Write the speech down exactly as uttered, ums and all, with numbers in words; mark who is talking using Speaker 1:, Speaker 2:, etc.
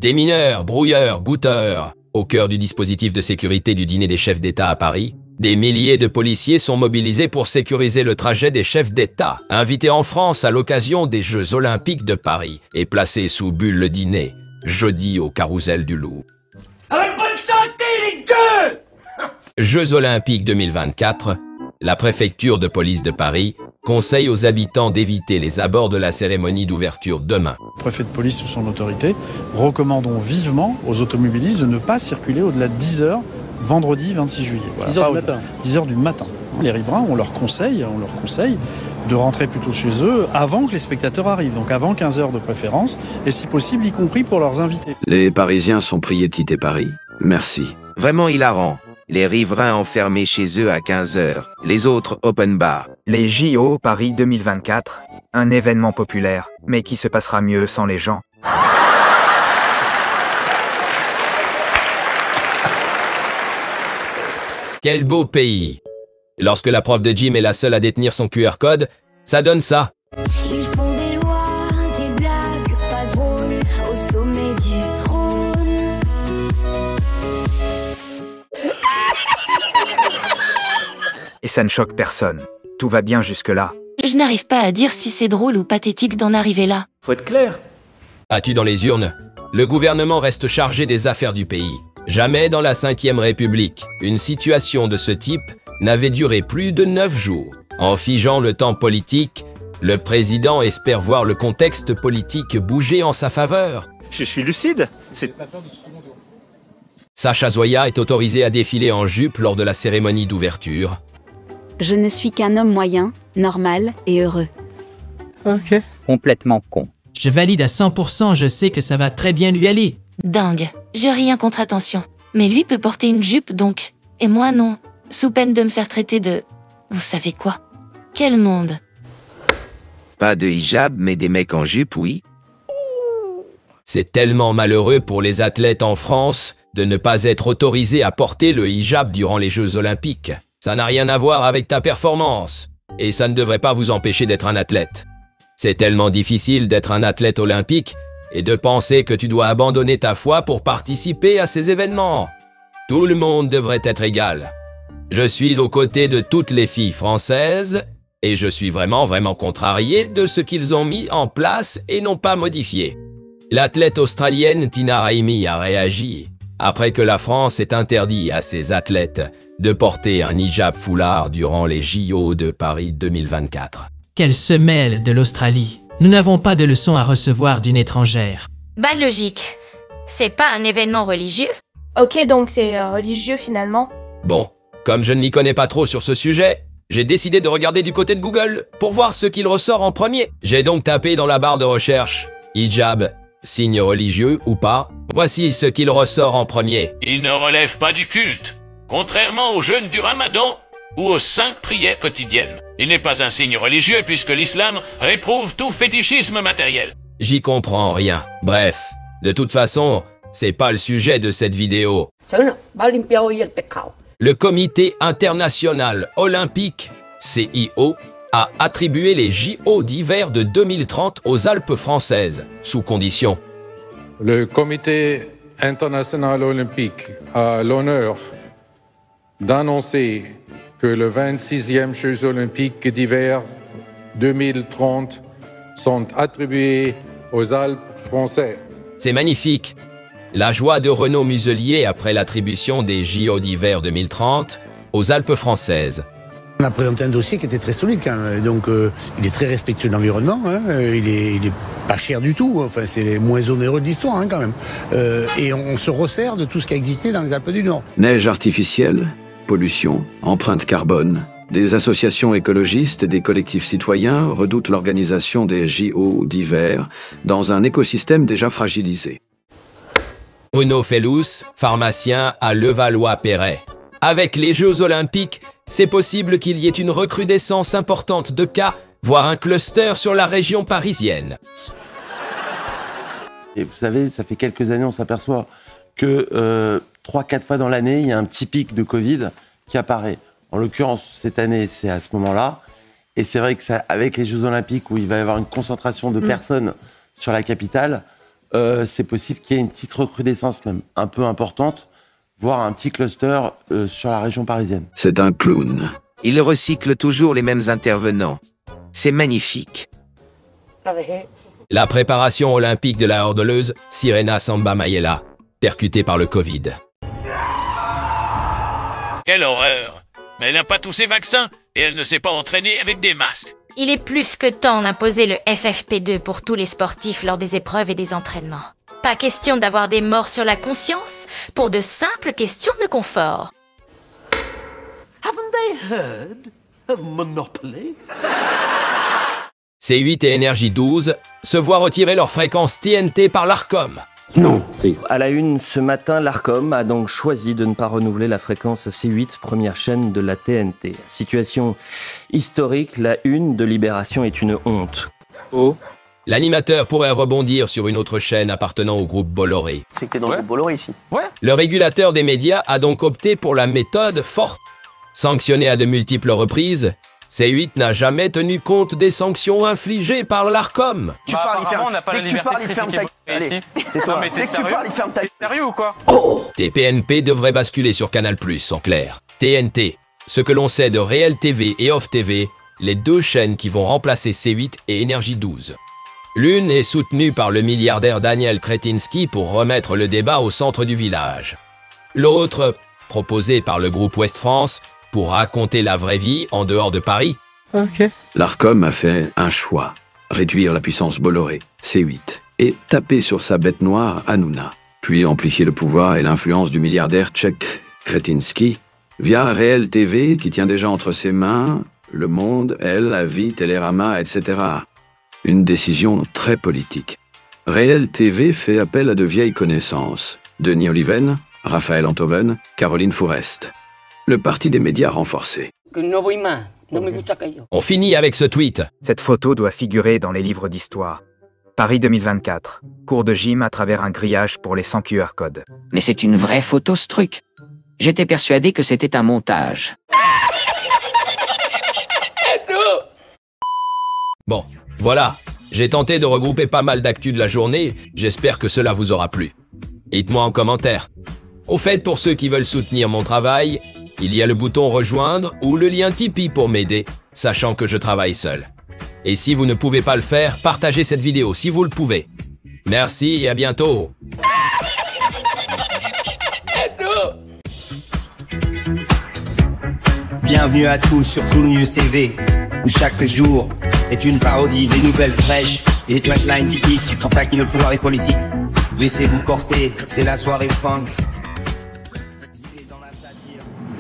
Speaker 1: Démineurs, brouilleurs, goûteurs. Au cœur du dispositif de sécurité du dîner des chefs d'État à Paris, des milliers de policiers sont mobilisés pour sécuriser le trajet des chefs d'État, invités en France à l'occasion des Jeux Olympiques de Paris et placés sous bulle le dîner, jeudi au Carrousel du Louvre.
Speaker 2: Avec bonne santé, les gueux!
Speaker 1: Jeux Olympiques deux mille vingt-quatre, la préfecture de police de Paris conseille aux habitants d'éviter les abords de la cérémonie d'ouverture demain.
Speaker 3: Le préfet de police sous son autorité, recommandons vivement aux automobilistes de ne pas circuler au-delà de dix heures vendredi vingt-six juillet. Voilà,
Speaker 4: dix heures du matin.
Speaker 3: dix heures du matin. Les riverains, on leur conseille, on leur conseille de rentrer plutôt chez eux avant que les spectateurs arrivent, donc avant quinze heures de préférence, et si possible, y compris pour leurs invités.
Speaker 5: Les Parisiens sont priés de quitter Paris. Merci.
Speaker 6: Vraiment hilarant. Les riverains enfermés chez eux à quinze heures, les autres open bar.
Speaker 7: Les J O Paris deux mille vingt-quatre, un événement populaire, mais qui se passera mieux sans les gens.
Speaker 1: Quel beau pays! Lorsque la prof de gym est la seule à détenir son Q R code, ça donne ça.
Speaker 8: Ils font des lois, des blagues pas drôles au sommet du trône.
Speaker 7: Et ça ne choque personne. Tout va bien jusque-là.
Speaker 9: Je n'arrive pas à dire si c'est drôle ou pathétique d'en arriver là.
Speaker 4: Faut être clair.
Speaker 1: As-tu dans les urnes? Le gouvernement reste chargé des affaires du pays. Jamais dans la cinquième République, une situation de ce type n'avait duré plus de neuf jours. En figeant le temps politique, le président espère voir le contexte politique bouger en sa faveur.
Speaker 4: Je suis lucide. C'est...
Speaker 1: Sacha Zoya est autorisé à défiler en jupe lors de la cérémonie d'ouverture.
Speaker 10: Je ne suis qu'un homme moyen, normal et heureux.
Speaker 4: Ok.
Speaker 11: Complètement con.
Speaker 12: Je valide à cent pour cent, je sais que ça va très bien lui aller.
Speaker 9: Dingue, j'ai rien contre attention. Mais lui peut porter une jupe donc, et moi non, sous peine de me faire traiter de... Vous savez quoi? Quel monde?
Speaker 6: Pas de hijab, mais des mecs en jupe, oui.
Speaker 1: C'est tellement malheureux pour les athlètes en France de ne pas être autorisés à porter le hijab durant les Jeux Olympiques. Ça n'a rien à voir avec ta performance. Et ça ne devrait pas vous empêcher d'être un athlète. C'est tellement difficile d'être un athlète olympique et de penser que tu dois abandonner ta foi pour participer à ces événements. Tout le monde devrait être égal. Je suis aux côtés de toutes les filles françaises et je suis vraiment, vraiment contrarié de ce qu'ils ont mis en place et n'ont pas modifié. L'athlète australienne Tina Raimi a réagi après que la France ait interdit à ses athlètes de porter un hijab foulard durant les J O de Paris deux mille vingt-quatre.
Speaker 12: Quelle semelle de l'Australie! Nous n'avons pas de leçons à recevoir d'une étrangère.
Speaker 13: Bah logique. C'est pas un événement religieux?
Speaker 14: Ok, donc c'est euh, religieux finalement.
Speaker 1: Bon, comme je ne m'y connais pas trop sur ce sujet, j'ai décidé de regarder du côté de Google pour voir ce qu'il ressort en premier. J'ai donc tapé dans la barre de recherche « hijab, signe religieux ou pas ?» Voici ce qu'il ressort en premier.
Speaker 15: Il ne relève pas du culte, contrairement au jeûne du Ramadan ou aux cinq prières quotidiennes. Il n'est pas un signe religieux puisque l'islam réprouve tout fétichisme matériel.
Speaker 1: J'y comprends rien. Bref, de toute façon, c'est pas le sujet de cette vidéo. Le Comité international olympique, C I O, a attribué les J O d'hiver de deux mille trente aux Alpes françaises, sous condition.
Speaker 16: Le Comité international olympique a l'honneur d'annoncer que les vingt-sixièmes Jeux olympiques d'hiver deux mille trente sont attribués aux Alpes françaises.
Speaker 1: C'est magnifique. La joie de Renaud Muselier après l'attribution des J O d'hiver deux mille trente aux Alpes françaises.
Speaker 17: On a présenté un dossier qui était très solide quand même, donc euh, il est très respectueux de l'environnement, hein, il, est, il est pas cher du tout, enfin c'est les moins onéreux de l'histoire hein, quand même. Euh, et on, on se resserre de tout ce qui a existé dans les Alpes du Nord.
Speaker 5: Neige artificielle, pollution, empreinte carbone. Des associations écologistes et des collectifs citoyens redoutent l'organisation des J O d'hiver dans un écosystème déjà fragilisé.
Speaker 1: Bruno Fellous, pharmacien à Levallois-Perret. Avec les Jeux Olympiques, c'est possible qu'il y ait une recrudescence importante de cas, voire un cluster sur la région parisienne.
Speaker 18: Et vous savez, ça fait quelques années, on s'aperçoit que euh, trois quatre fois dans l'année, il y a un petit pic de Covid qui apparaît. En l'occurrence, cette année, c'est à ce moment-là. Et c'est vrai que ça, avec les Jeux Olympiques, où il va y avoir une concentration de mmh. personnes sur la capitale, euh, c'est possible qu'il y ait une petite recrudescence même, un peu importante, voire un petit cluster euh, sur la région parisienne.
Speaker 5: C'est un clown.
Speaker 6: Il recycle toujours les mêmes intervenants. C'est magnifique.
Speaker 1: La préparation olympique de la hurdleuse Sirena Samba Mayela, percutée par le Covid.
Speaker 15: Quelle horreur! Mais elle n'a pas tous ses vaccins et elle ne s'est pas entraînée avec des masques.
Speaker 13: Il est plus que temps d'imposer le F F P deux pour tous les sportifs lors des épreuves et des entraînements. Pas question d'avoir des morts sur la conscience pour de simples questions de confort.
Speaker 2: Haven't they heard of Monopoly?
Speaker 1: C huit et Énergie douze se voient retirer leur fréquence T N T par l'Arcom.
Speaker 11: Non. À la une, ce matin, l'Arcom a donc choisi de ne pas renouveler la fréquence C huit, première chaîne de la T N T. Situation historique, la une de Libération est une honte.
Speaker 1: Oh. L'animateur pourrait rebondir sur une autre chaîne appartenant au groupe Bolloré.
Speaker 19: C'est que t'es dans ouais. le groupe Bolloré ici.
Speaker 11: Ouais.
Speaker 1: Le régulateur des médias a donc opté pour la méthode forte. Sanctionné à de multiples reprises, C huit n'a jamais tenu compte des sanctions infligées par l'Arcom.
Speaker 19: Tu bah, parles, il ferme. Dès que tu parles, il ferme ta gueule. Allez, tais-toi. Dès que tu parles, il ferme ta gueule.
Speaker 11: Sérieux ou quoi?
Speaker 1: Oh. T P N P devrait basculer sur Canal plus, en clair. T N T, ce que l'on sait de Réel T V et Off T V, les deux chaînes qui vont remplacer C huit et Énergie douze. L'une est soutenue par le milliardaire Daniel Kretinsky pour remettre le débat au centre du village. L'autre, proposée par le groupe Ouest France, pour raconter la vraie vie en dehors de Paris.
Speaker 5: Okay. L'Arcom a fait un choix, réduire la puissance Bolloré, C huit, et taper sur sa bête noire, Hanouna, puis amplifier le pouvoir et l'influence du milliardaire tchèque Kretinsky, via Réel T V qui tient déjà entre ses mains Le Monde, Elle, La Vie, Télérama, et cetera. Une décision très politique. Réel T V fait appel à de vieilles connaissances. Denis Oliven, Raphaël Antoven, Caroline Fourest. Le parti des médias renforcé.
Speaker 1: On finit avec ce tweet.
Speaker 7: Cette photo doit figurer dans les livres d'histoire. Paris deux mille vingt-quatre. Cours de gym à travers un grillage pour les cent Q R codes.
Speaker 20: Mais c'est une vraie photo, ce truc. J'étais persuadé que c'était un montage.
Speaker 1: Bon, voilà. J'ai tenté de regrouper pas mal d'actu de la journée. J'espère que cela vous aura plu. Dites-moi en commentaire. Au fait, pour ceux qui veulent soutenir mon travail, il y a le bouton rejoindre ou le lien Tipeee pour m'aider, sachant que je travaille seul. Et si vous ne pouvez pas le faire, partagez cette vidéo si vous le pouvez. Merci et à bientôt.
Speaker 21: Bienvenue à tous sur Toon News T V, où chaque jour est une parodie des nouvelles fraîches et des punchlines typiques en taquine le pouvoir et politique. Laissez-vous corter, c'est la soirée funk. Dans la satire.